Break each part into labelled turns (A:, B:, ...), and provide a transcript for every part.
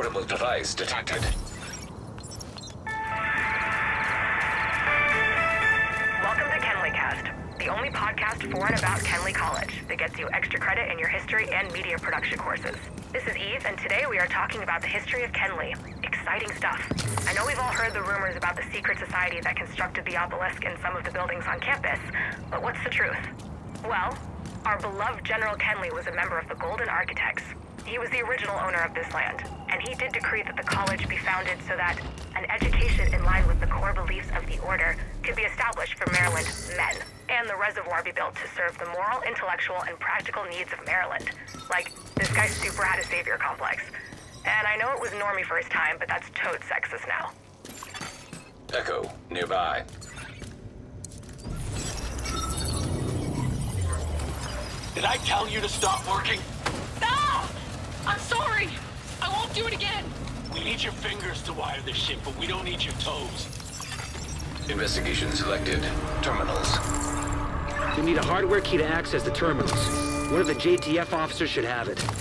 A: Portable device detected.
B: Welcome to KenleyCast, the only podcast for and about Kenley College that gets you extra credit in your history and media production courses. This is Eve, and today we are talking about the history of Kenley. Exciting stuff. I know we've all heard the rumors about the secret society that constructed the obelisk and some of the buildings on campus, but what's the truth? Well, our beloved General Kenley was a member of the Golden Architects. He was the original owner of this land, and he did decree that the college be founded so that an education in line with the core beliefs of the Order could be established for Maryland men, and the reservoir be built to serve the moral, intellectual, and practical needs of Maryland. Like, this guy super had a savior complex. And I know it was normie for his time, but that's toad sexist now.
A: Echo, nearby.
C: Did I tell you to stop working?
D: No! I'm sorry! I won't do it again!
C: We need your fingers to wire this shit, but we don't need your toes.
A: Investigation selected. Terminals.
E: We need a hardware key to access the terminals. One of the JTF officers should have it.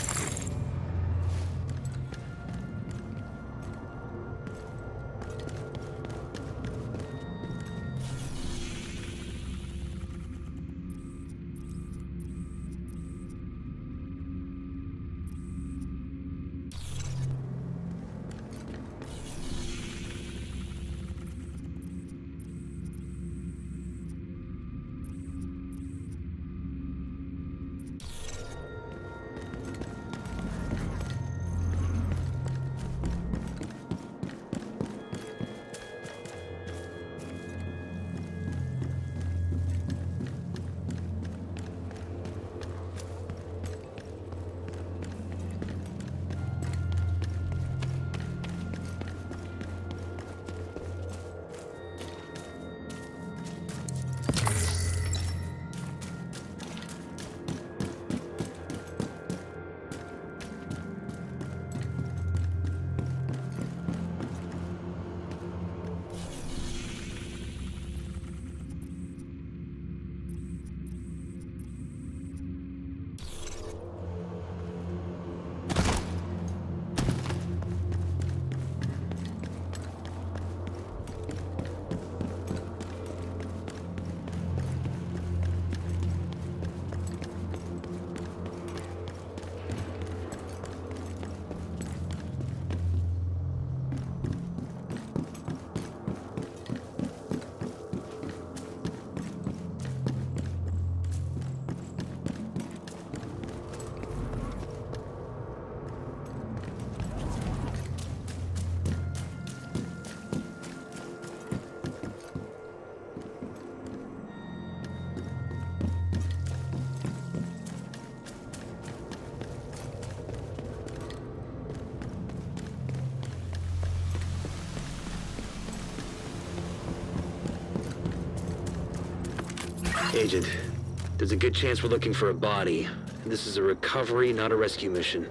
E: Agent, there's a good chance we're looking for a body. This is a recovery, not a rescue mission.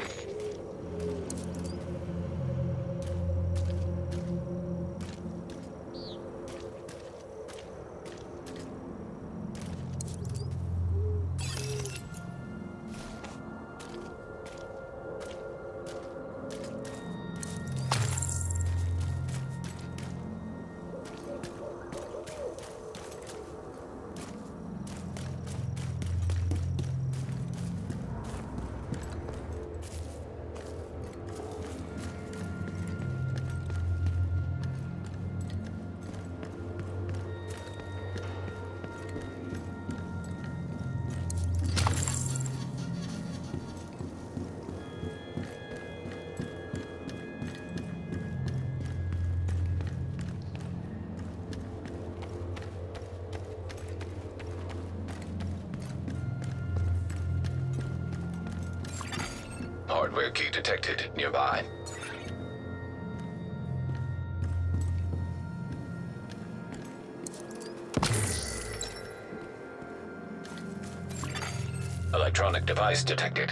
A: Hardware key detected nearby. Electronic device detected.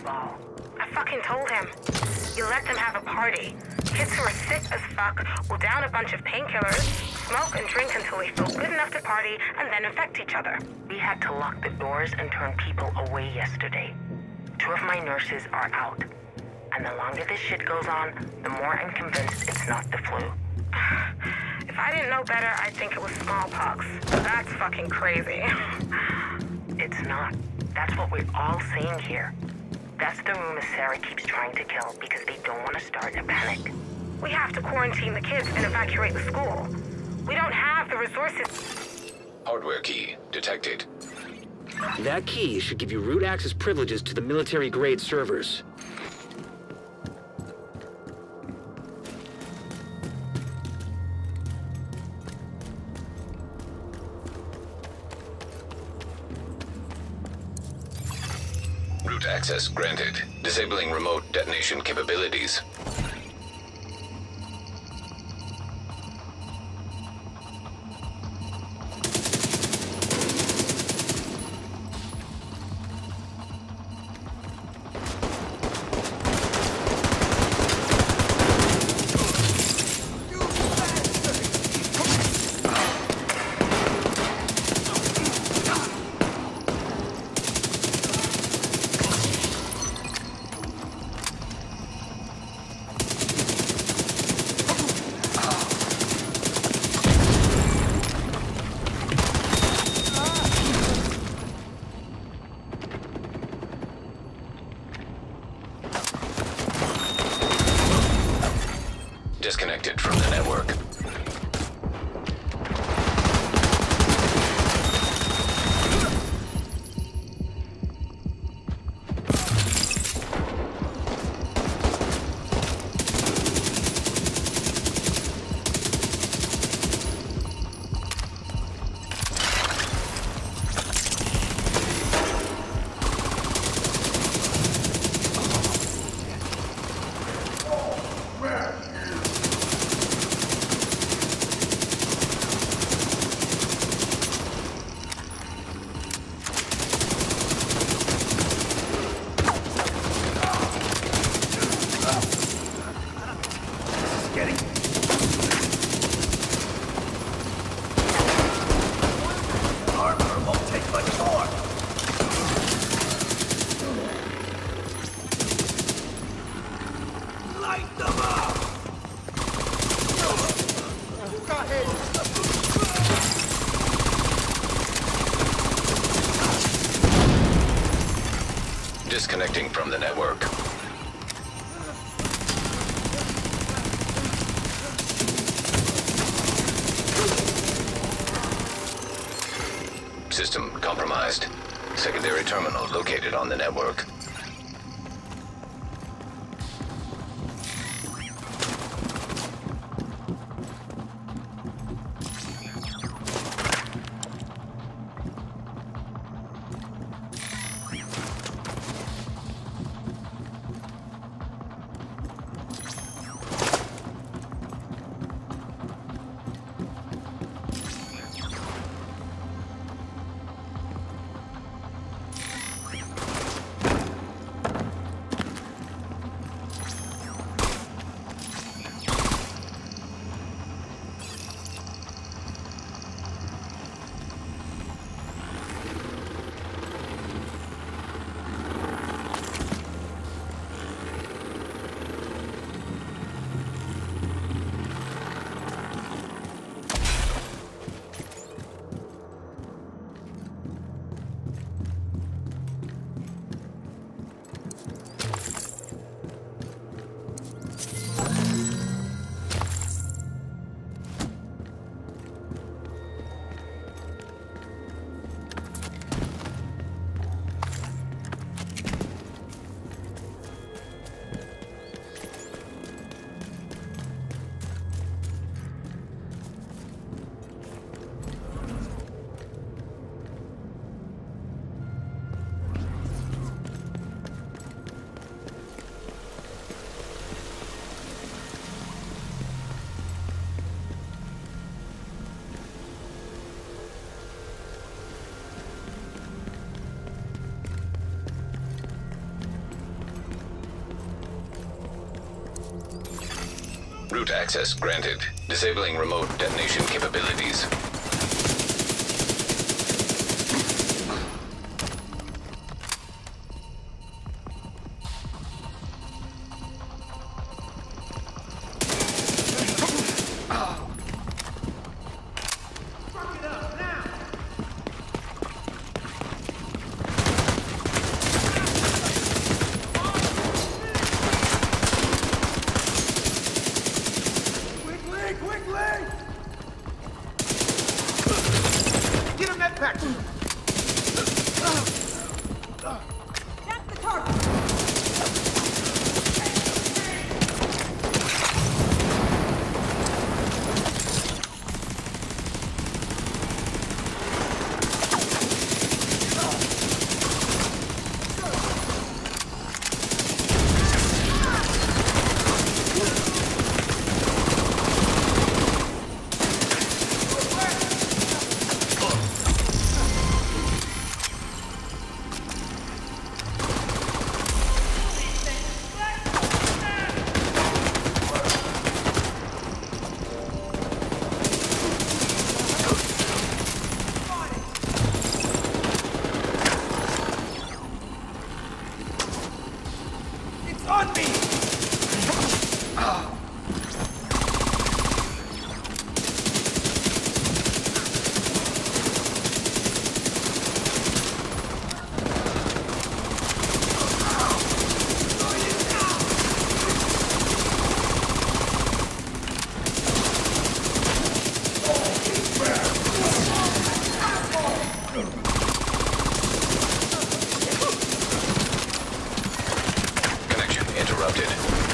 B: ball. I fucking told him. You let them have a party. Kids who are sick as fuck will down a bunch of painkillers, smoke and drink until they feel good enough to party, and then infect each other. We had to lock the doors and turn people away yesterday. 2 of my nurses are out. And the longer this shit goes on, the more I'm convinced it's not the flu. If I didn't know better, I'd think it was smallpox. That's fucking crazy. It's not. That's what we're all saying here. That's the rumor Sarah keeps trying to kill because they don't want to start a panic. We have to quarantine the kids and evacuate the school. We don't have the resources.
A: Hardware key detected.
E: That key should give you root access privileges to the military-grade servers.
A: Root access granted. Disabling remote detonation capabilities. Disconnected from the network. Disconnecting from the network. System compromised. Secondary terminal located on the network. access granted. Disabling remote detonation capabilities.
F: Get him that back!
G: That's the target!
F: It's on me!
A: Connection interrupted.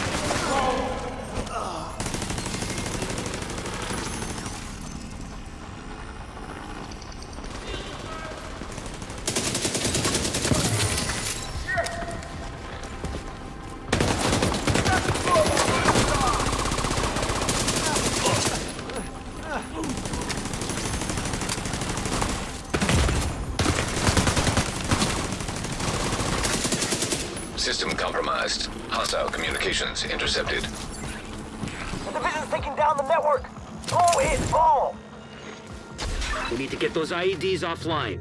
A: System compromised. Hostile communications intercepted.
H: The division's taking down the network. Throw it all.
E: We need to get those IEDs offline.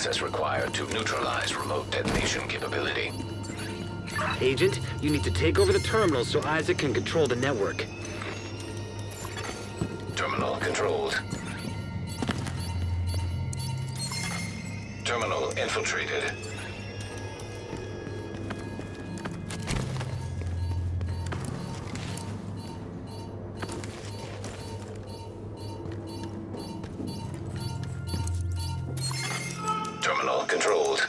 A: access required to neutralize remote detonation capability.
E: Agent, you need to take over the terminal so Isaac can control the network.
A: Terminal controlled. Terminal infiltrated. Terminal controlled.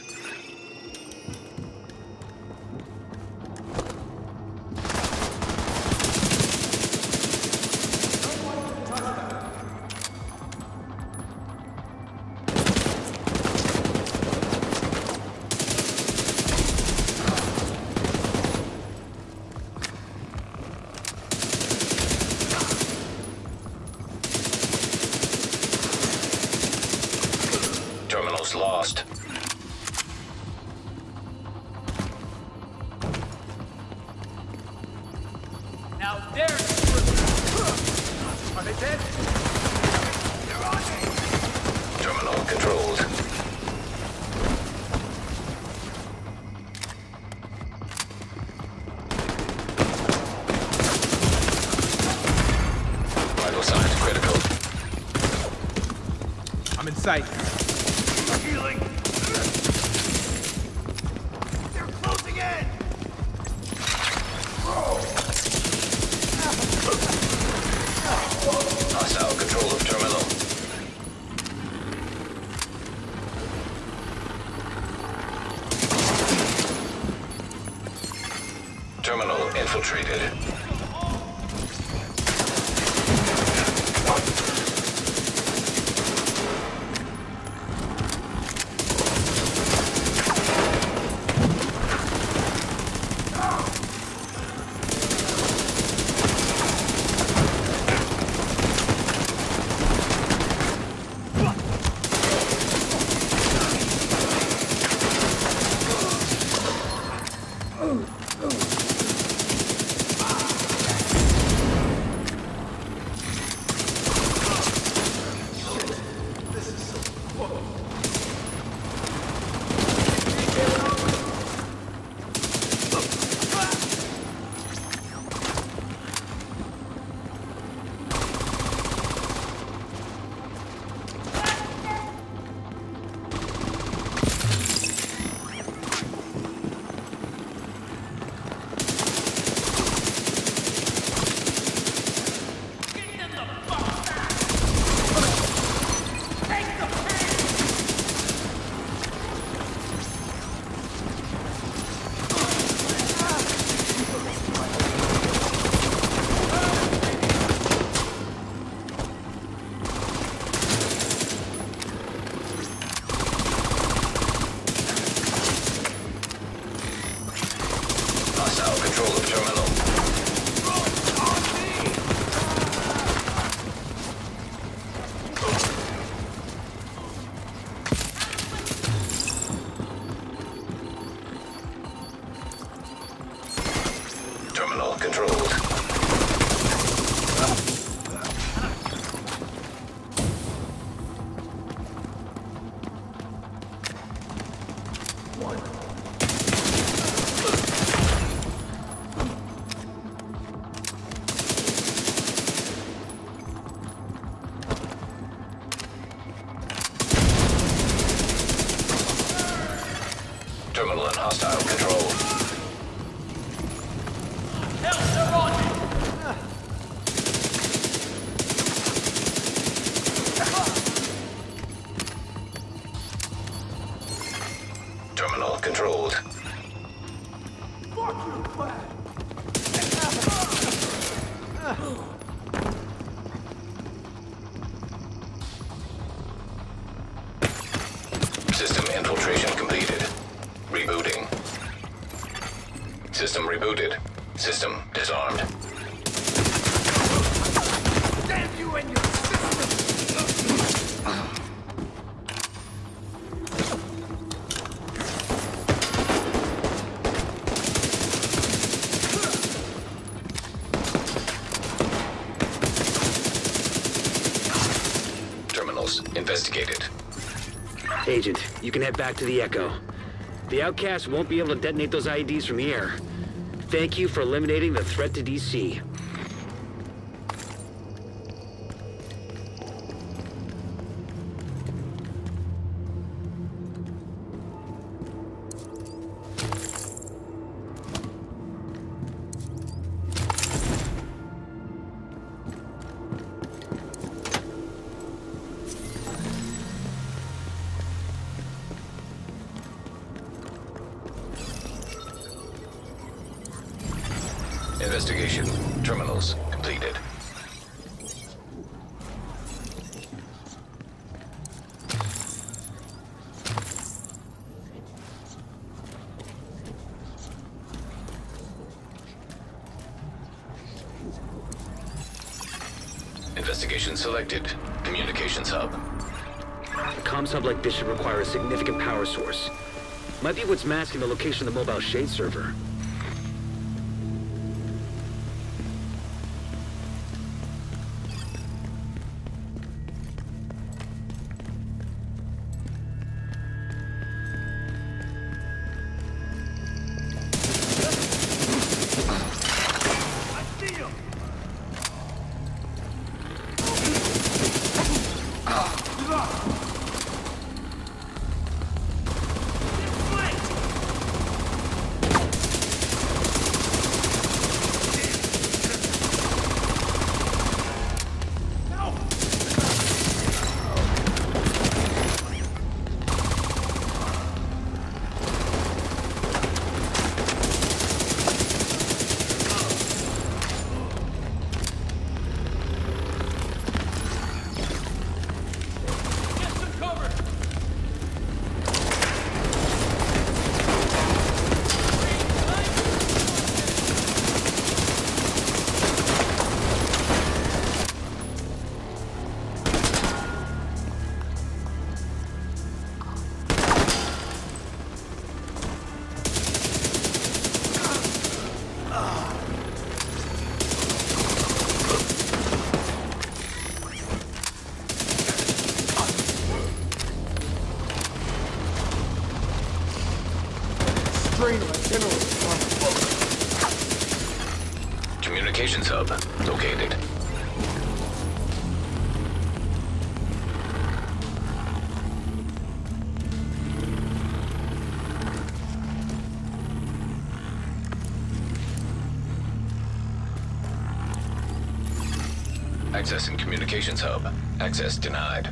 A: Terminals lost.
F: Now there's... Are they dead? They're on me!
A: Terminal controlled. Vital signs critical.
F: I'm in sight. Healing. They're closing in.
A: Hostile control of terminal. Terminal infiltrated. Hostile control of terminal. Terminal controlled. Terminal in hostile control. Terminal controlled. System infiltration completed. Rebooting. System rebooted. System disarmed.
F: Damn you and your system!
A: Terminals investigated.
E: Agent, you can head back to the Echo. The Outcast won't be able to detonate those IEDs from the air. Thank you for eliminating the threat to DC.
A: Investigation. Terminals completed. Investigation selected. Communications hub.
E: A comms hub like this should require a significant power source. Might be what's masking the location of the mobile Shade server.
A: Communications hub located. Accessing communications hub. Access denied.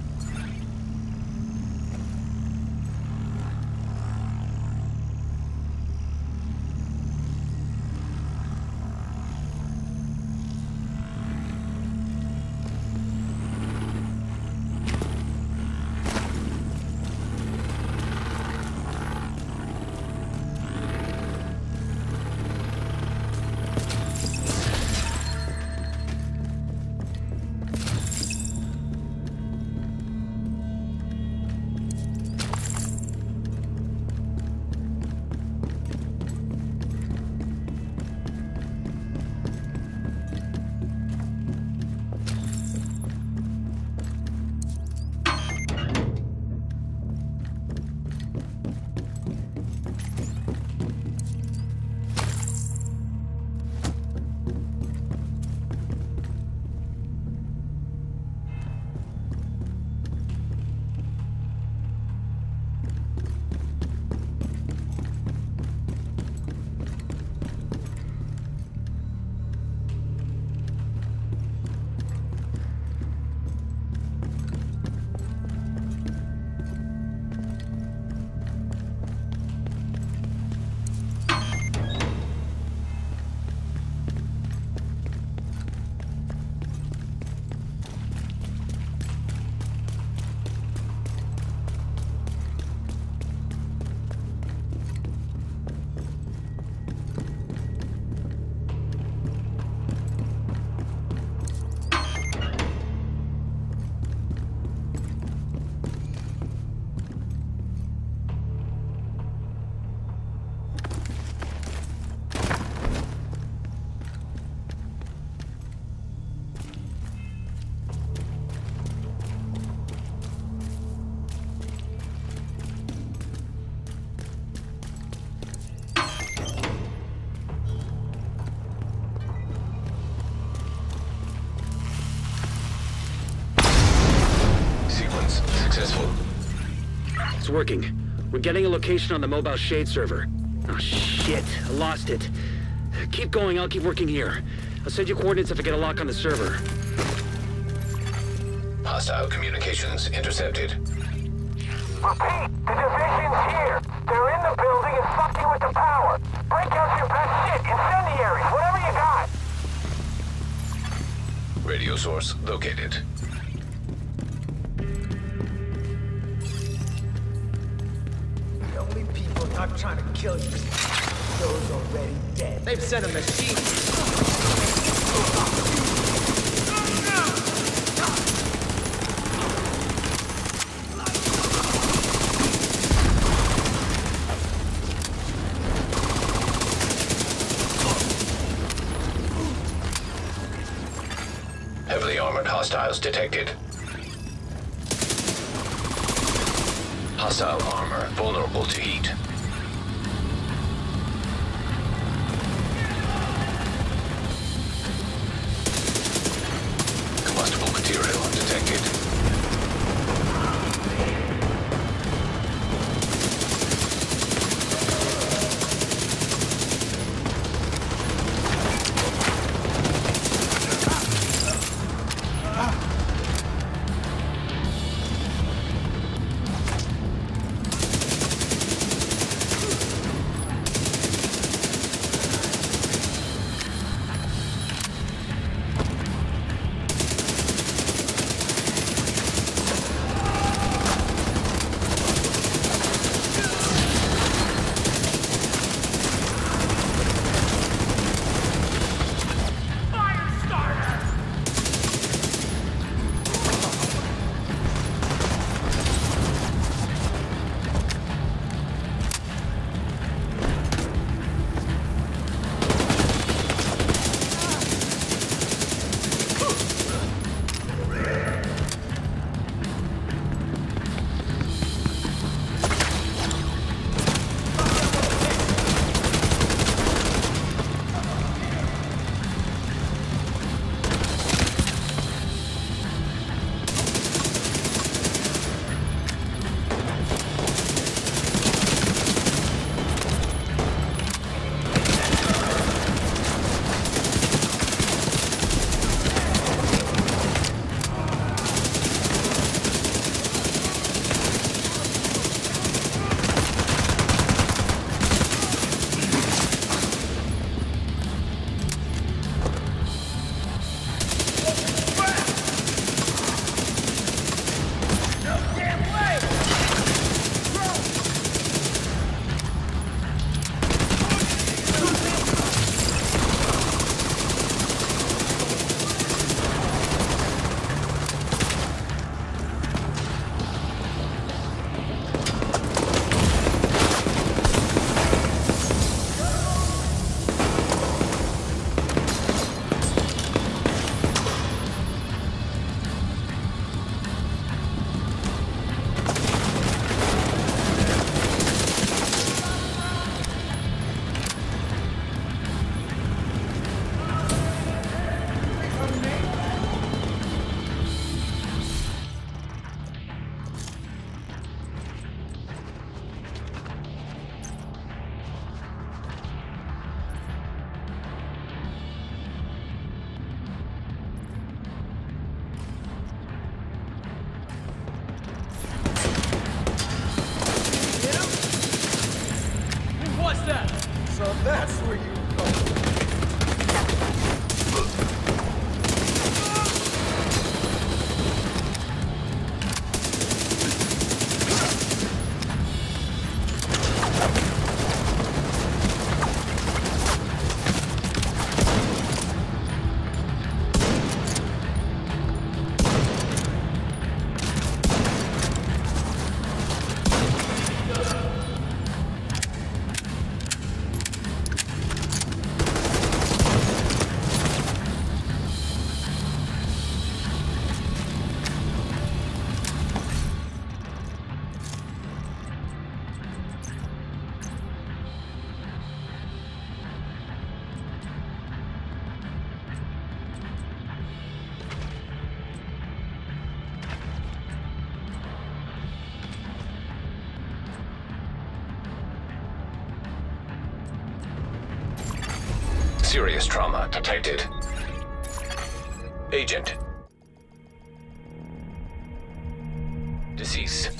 E: working. We're getting a location on the mobile Shade server. Oh shit, I lost it. Keep going, I'll keep working here. I'll send you coordinates if I get a lock on the server.
A: Hostile communications intercepted.
H: Repeat, the division's here. They're in the building and fucking with the power. Break out your best shit, incendiaries, whatever you got.
A: Radio source located.
F: The only people not trying to kill you, those already dead. They've sent a machine.
A: Heavily armored hostiles detected. Hostile armor vulnerable to heat. Combustible material detected. Serious trauma detected. Agent. Deceased.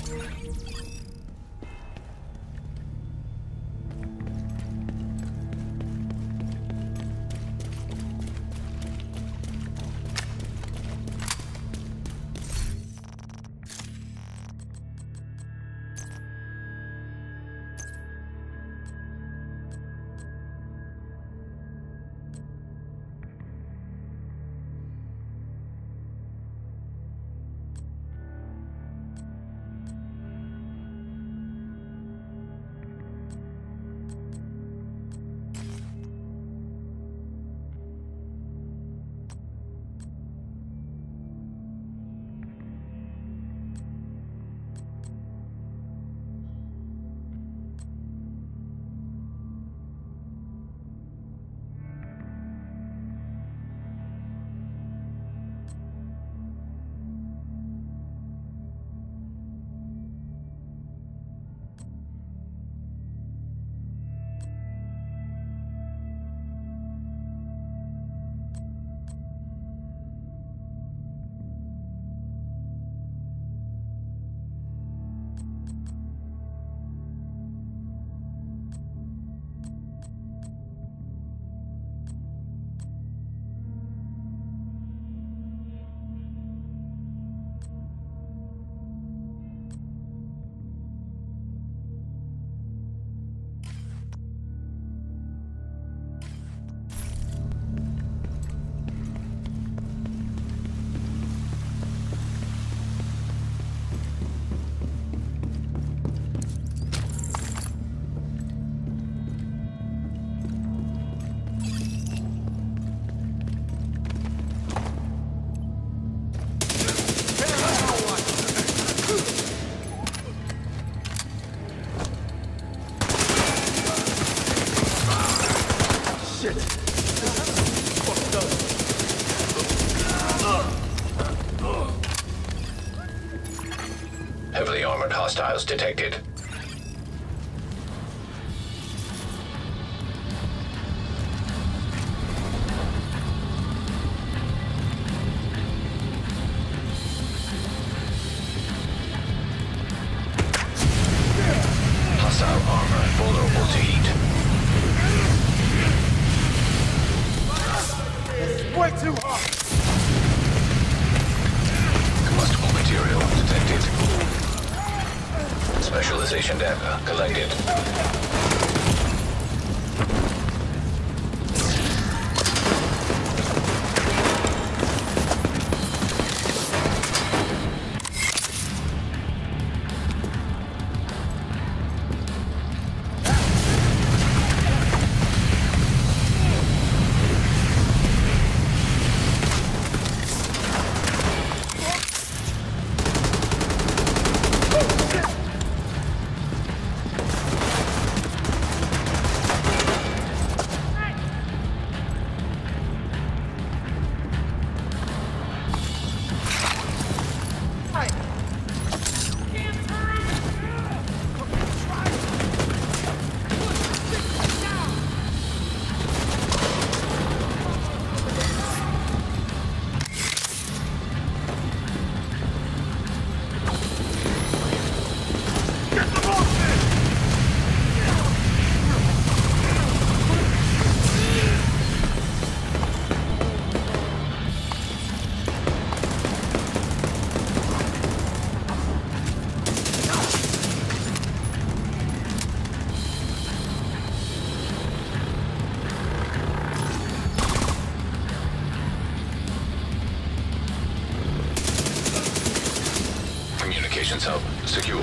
A: Heavily armored hostiles detected. Hostile armor vulnerable to heat.
F: Way too hot!
A: Combustible material detected. Specialization data collected. Communications hub secure.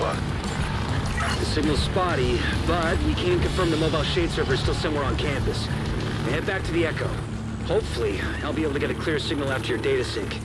E: The signal's spotty, but we can confirm the mobile shade server is still somewhere on campus. Head back to the Echo. Hopefully, I'll be able to get a clear signal after your data sync.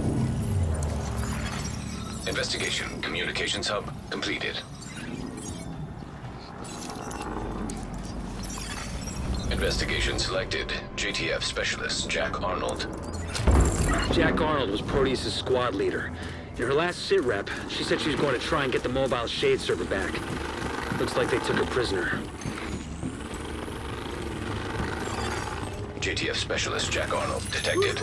A: Investigation communications hub completed. Investigation selected. JTF Specialist Jack Arnold.
E: Jack Arnold was Proteus' squad leader. In her last sit rep, she said she was going to try and get the mobile Shade server back. Looks like they took her prisoner.
A: JTF Specialist Jack Arnold detected.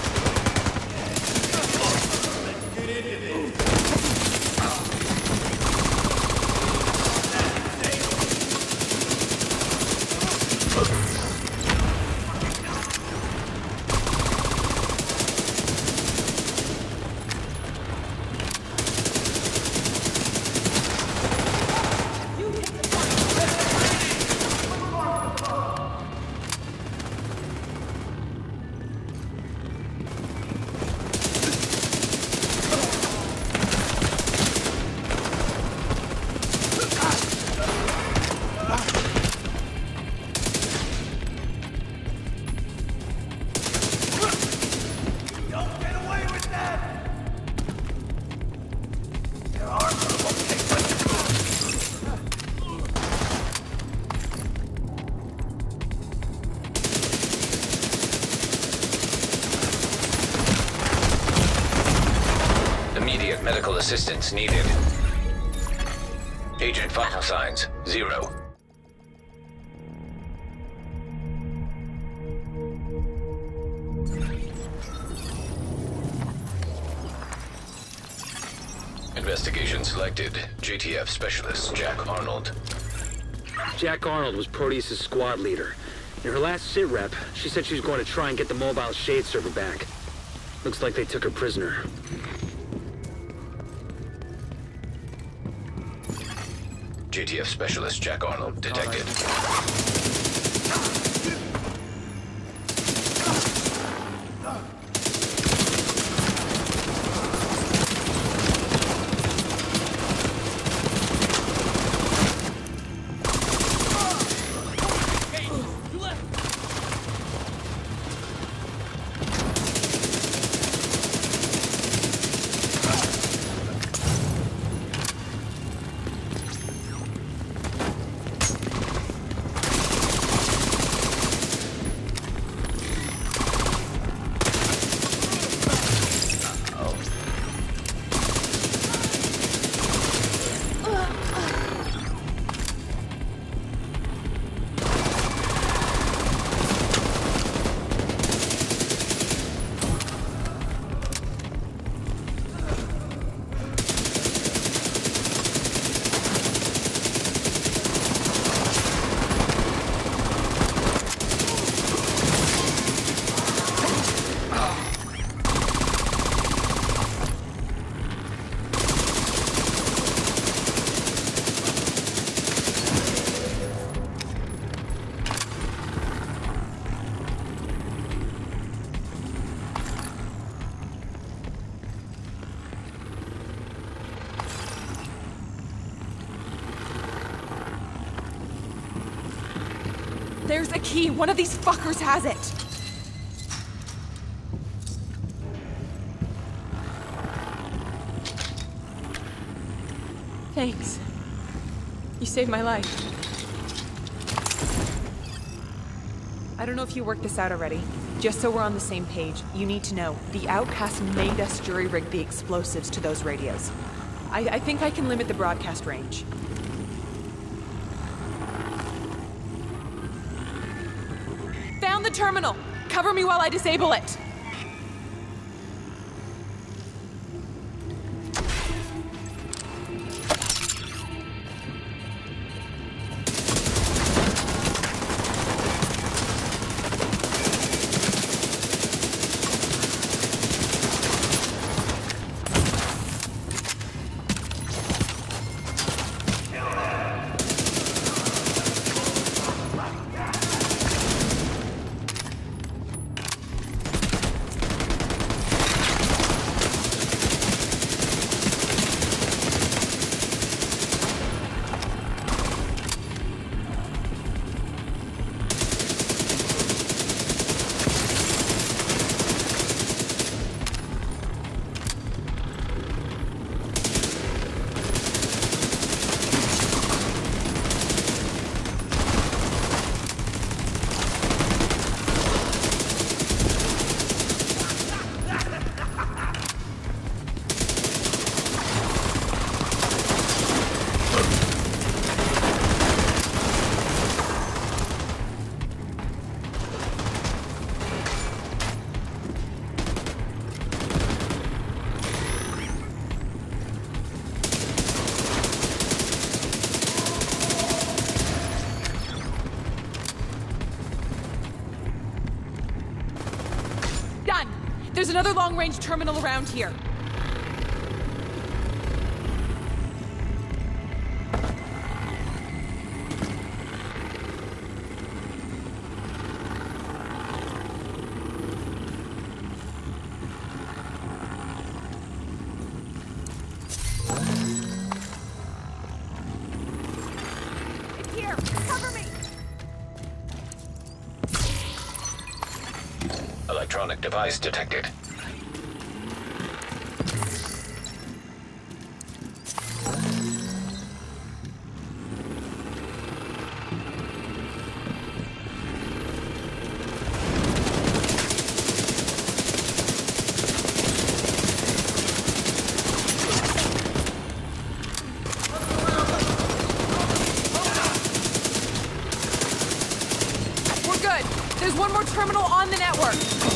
A: Immediate medical assistance needed. Agent vital signs 0. Investigation selected. JTF Specialist Jack Arnold.
E: Jack Arnold was Proteus' squad leader. In her last sit rep, she said she was going to try and get the mobile Shade server back. Looks like they took her prisoner.
A: JTF Specialist Jack Arnold detected.
G: There's a key. One of these fuckers has it. Thanks. You saved my life. I don't know if you worked this out already. Just so we're on the same page, you need to know, the Outcasts made us jury-rig the explosives to those radios. I think I can limit the broadcast range. Found the terminal! Cover me while I disable it! There's another long-range terminal around here. It's here! Cover me!
A: Electronic device detected.
G: We're good. There's one more terminal on the network.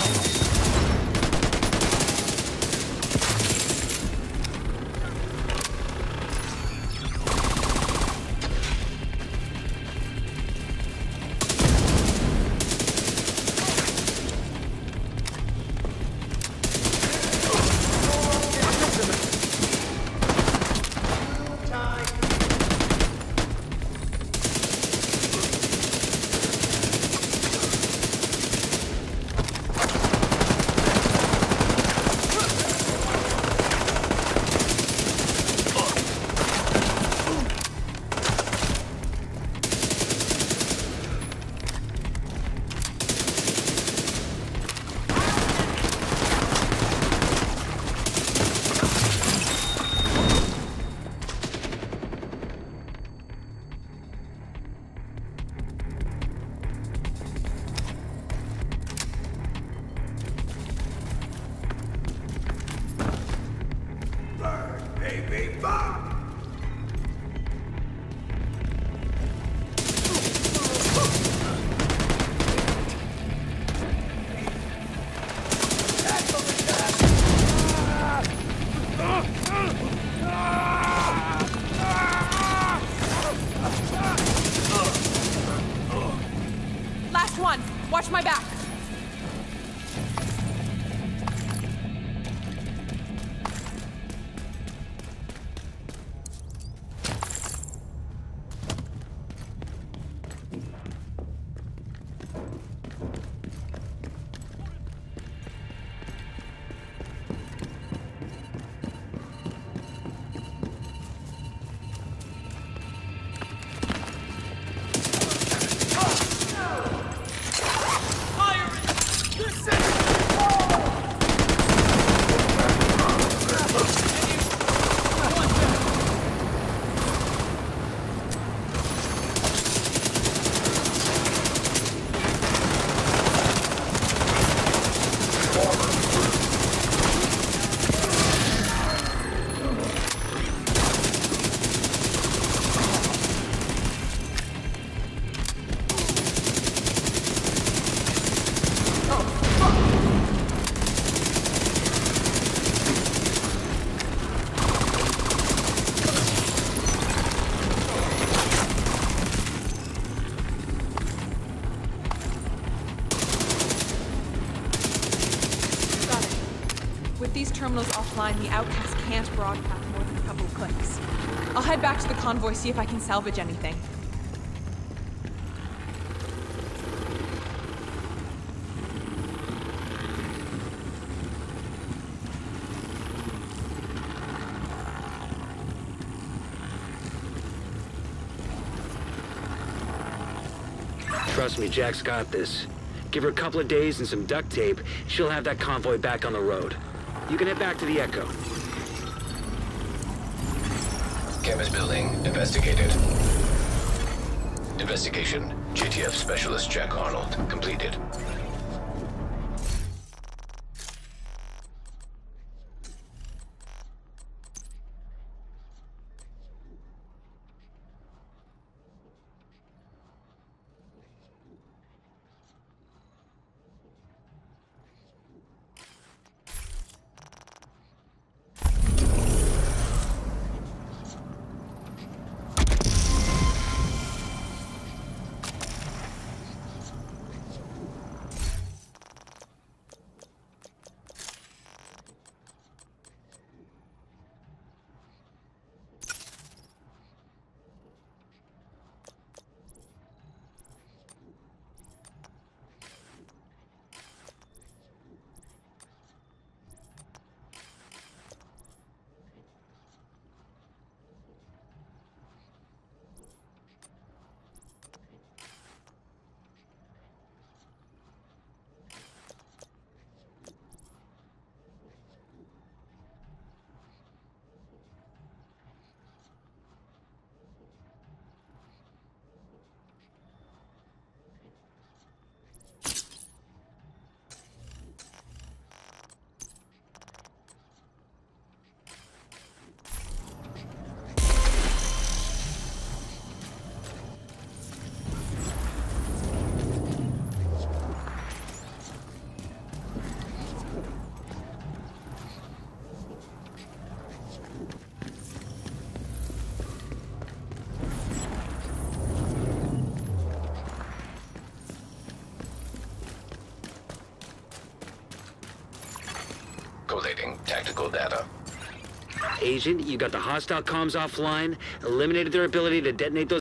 G: Last one. Watch my back. With these terminals offline, the Outcast can't broadcast more than a couple of clicks. I'll head back to the convoy, see if I can salvage anything.
E: Trust me, Jack's got this. Give her a couple of days and some duct tape, she'll have that convoy back on the road. You can head back to the Echo.
A: Campus building investigated. Investigation. JTF Specialist Jack Arnold completed. Translating tactical data.
E: Agent, you got the hostile comms offline, eliminated their ability to detonate those